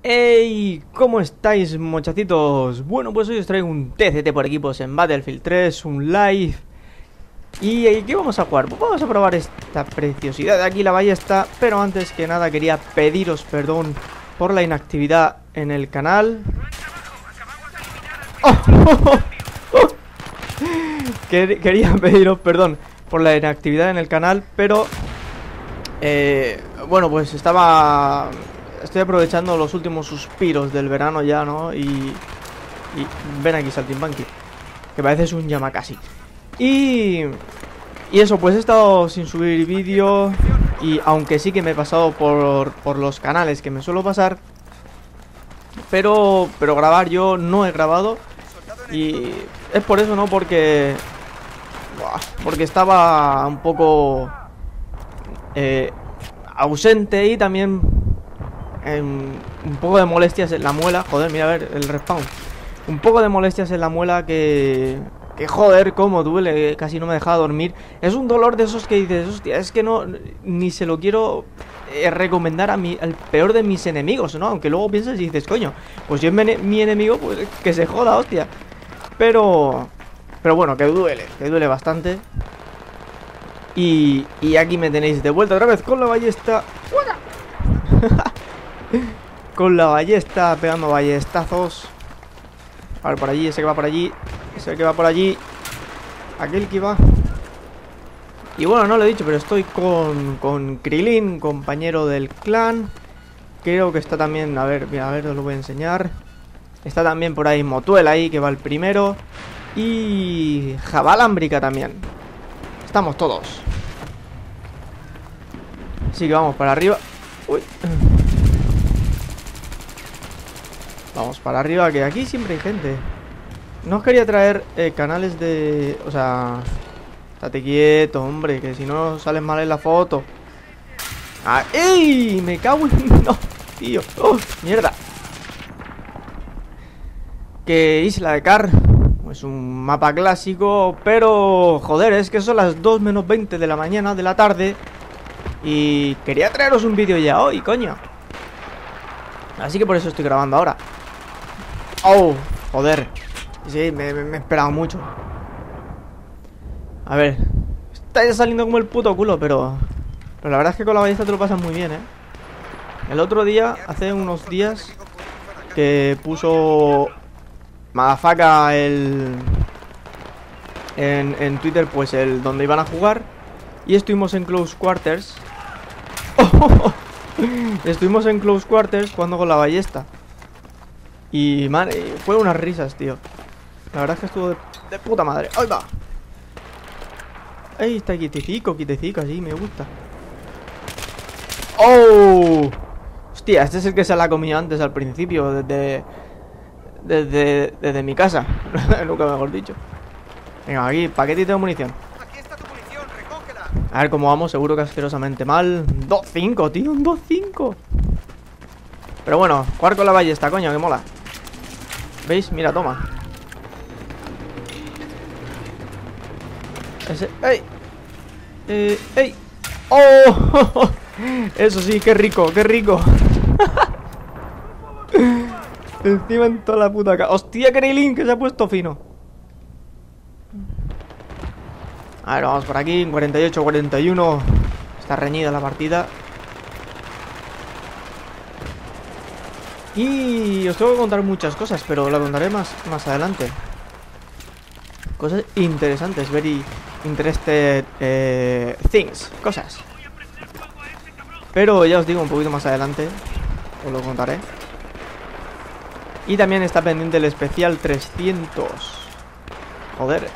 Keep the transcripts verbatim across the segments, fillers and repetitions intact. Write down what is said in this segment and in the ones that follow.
Hey, ¿cómo estáis, muchachitos? Bueno, pues hoy os traigo un T C T por equipos en Battlefield tres, un live. ¿Y eh, qué vamos a jugar? Pues vamos a probar esta preciosidad de aquí, la ballesta. Pero antes que nada quería pediros perdón por la inactividad en el canal. ¡Oh! ¡Oh! ¡Oh! Quería pediros perdón por la inactividad en el canal, pero... Eh, bueno, pues estaba... Estoy aprovechando los últimos suspiros del verano ya, ¿no? Y... y ven aquí, Saltimbanqui, que pareces un Yamakasi. Y... Y eso, pues he estado sin subir vídeo. Y aunque sí que me he pasado por, por los canales que me suelo pasar, Pero... Pero grabar yo no he grabado. Y... es por eso, ¿no? Porque... Buah, porque estaba un poco... Eh, ausente y también... Eh, un poco de molestias en la muela. Joder, mira a ver el respawn. Un poco de molestias en la muela que... Que joder, cómo duele. Casi no me dejaba dormir. Es un dolor de esos que dices, hostia, es que no... Ni se lo quiero eh, recomendar a mi, al peor de mis enemigos, ¿no? Aunque luego piensas y dices, coño, pues si es mi, mi enemigo, pues que se joda, hostia. Pero... Pero bueno, que duele. Que duele bastante. Y... Y aquí me tenéis de vuelta otra vez con la ballesta. Con la ballesta, pegando ballestazos. A ver, por allí, ese que va por allí. Ese que va por allí. Aquel que va. Y bueno, no lo he dicho, pero estoy con, con Krilin, compañero del clan. Creo que está también, a ver, mira, a ver, os lo voy a enseñar. Está también por ahí Motuel ahí, que va el primero. Y Jabalámbrica también. Estamos todos. Así que vamos para arriba. Uy. Vamos para arriba, que aquí siempre hay gente. No os quería traer eh, canales de... O sea... Estate quieto, hombre, que si no sales mal en la foto. Ah, ¡ey! Me cago en... No, tío. ¡Oh, mierda! Que Isla de Car es un mapa clásico, pero... Joder, es que son las dos menos veinte de la mañana, de la tarde. Y quería traeros un vídeo ya hoy, coño. Así que por eso estoy grabando ahora. Oh, joder. Sí, me, me, me he esperado mucho. A ver, está saliendo como el puto culo, pero... Pero la verdad es que con la ballesta te lo pasas muy bien, ¿eh? El otro día, hace unos días, que puso Madafaka el... En, en Twitter, pues el donde iban a jugar. Y estuvimos en Close Quarters. Oh, estuvimos en Close Quarters jugando con la ballesta. Y man, fue unas risas, tío. La verdad es que estuvo de, de puta madre. ¡Ahí va! Ahí está, quitecico, quitecico, así me gusta. ¡Oh! Hostia, este es el que se la comía antes al principio. Desde... Desde... Desde mi casa. Nunca mejor dicho. Venga, aquí, paquetito de munición. Aquí está tu munición, recógela. A ver cómo vamos, seguro que asquerosamente mal. dos cinco, tío, un dos cinco. Pero bueno, jugar con la ballesta, coño, que mola. ¿Veis? Mira, toma. Ese... ¡Ey! Eh, ¡Ey! ¡Oh! Eso sí, qué rico, qué rico. Encima en toda la puta cara. ¡Hostia, Krilin, que se ha puesto fino! A ver, vamos por aquí, en cuarenta y ocho cuarenta y uno. Está reñida la partida. Y os tengo que contar muchas cosas, pero lo contaré más, más adelante. Cosas interesantes, very interested eh, things, cosas. Pero ya os digo, un poquito más adelante os lo contaré. Y también está pendiente el especial trescientos. Joder.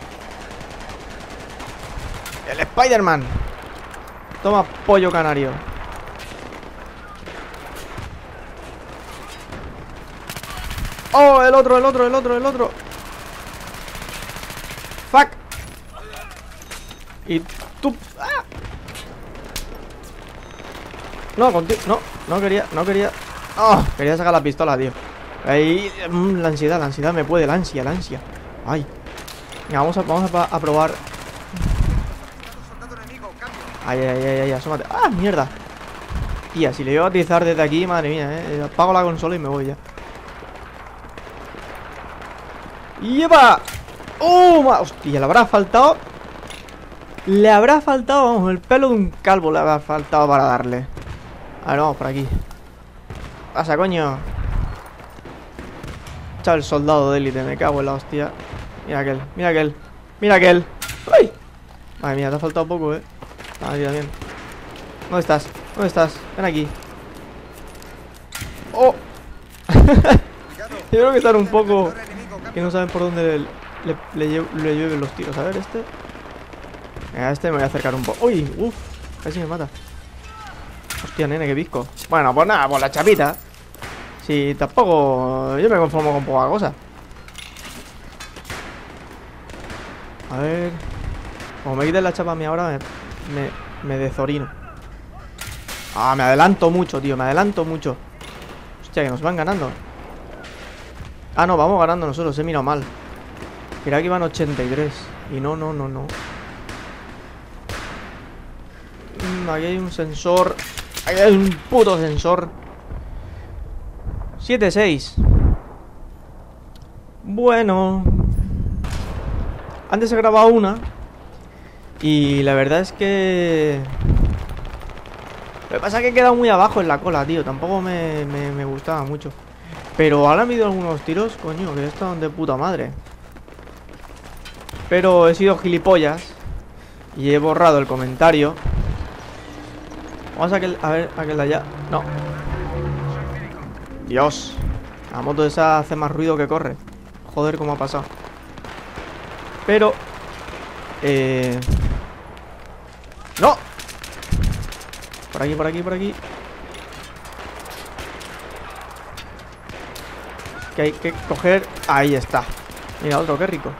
El Spider-Man. Toma, pollo canario. Oh, el otro, el otro, el otro, el otro. Fuck. Y tú. ¡Ah! No, contigo. No, no quería, no quería. Oh, quería sacar la pistola, tío. Ahí, mmm, la ansiedad, la ansiedad me puede, la ansia, la ansia. Ay. Venga, vamos a, vamos a, a probar. Ay, ay, ay, ay, asómate. Ah, mierda. Hostia, si le llevo a utilizar desde aquí, madre mía, eh. Apago la consola y me voy ya. ¡Lleva! ¡Oh! Hostia, le habrá faltado. Le habrá faltado, vamos, el pelo de un calvo le habrá faltado para darle. A ver, vamos por aquí. Pasa, coño. Chao, el soldado de élite, me cago en la hostia. Mira aquel, mira aquel, mira aquel. ¡Ay! Madre mía, te ha faltado poco, eh. Ah, bien, bien. ¿Dónde estás? ¿Dónde estás? Ven aquí. ¡Oh! Yo creo que están un poco... que no saben por dónde le, le, le, lle le lleven los tiros. A ver, este... A este me voy a acercar un poco. ¡Uy! ¡Uf! Casi me mata. Hostia, nene, qué visco. Bueno, pues nada, pues la chapita. Sí, tampoco... Yo me conformo con poca cosa. A ver... Como me quiten la chapa a mí ahora, me, me, me dezorino. Ah, me adelanto mucho, tío, me adelanto mucho. Hostia, que nos van ganando. Ah, no, vamos ganando nosotros, he mirado mal. Mira que iban ochenta y tres. Y no, no, no, no. Mm, aquí hay un sensor. Aquí hay un puto sensor. siete seis. Bueno. Antes he grabado una. Y la verdad es que... Lo que pasa es que he quedado muy abajo en la cola, tío. Tampoco me, me, me gustaba mucho. Pero ahora me he ido algunos tiros, coño, que estaban de puta madre. Pero he sido gilipollas y he borrado el comentario. Vamos a aquel, a ver, aquel de allá. No. Dios. La moto esa hace más ruido que corre. Joder, cómo ha pasado. Pero... Eh... ¡No! Por aquí, por aquí, por aquí. Que hay que coger... Ahí está. Mira, otro, qué rico.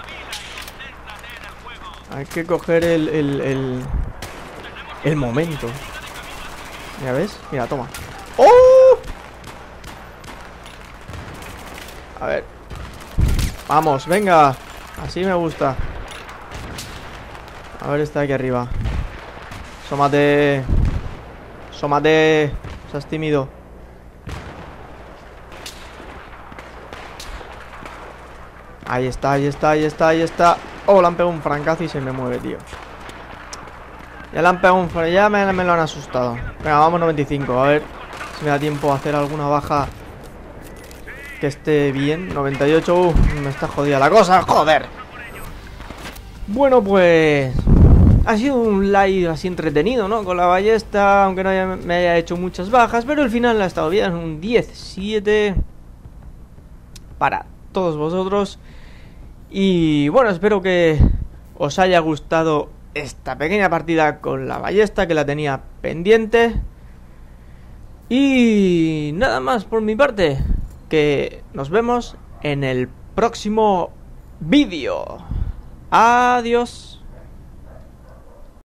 Hay que coger el... El, el, el momento. Mira, ¿ves? Mira, toma. ¡Oh! A ver. Vamos, venga. Así me gusta. A ver, está aquí arriba. Asómate. Asómate. Seas tímido. Ahí está, ahí está, ahí está, ahí está. Oh, le han pegado un francazo y se me mueve, tío. Ya le han pegado un francazo. Ya me, me lo han asustado. Venga, vamos noventa y cinco. A ver si me da tiempo a hacer alguna baja que esté bien. noventa y ocho. Uh, me está jodida la cosa. Joder. Bueno, pues... Ha sido un live así entretenido, ¿no? Con la ballesta, aunque no haya, me haya hecho muchas bajas, pero al final ha estado bien, un diez siete para todos vosotros. Y bueno, espero que os haya gustado esta pequeña partida con la ballesta, que la tenía pendiente. Y nada más por mi parte, que nos vemos en el próximo vídeo. Adiós.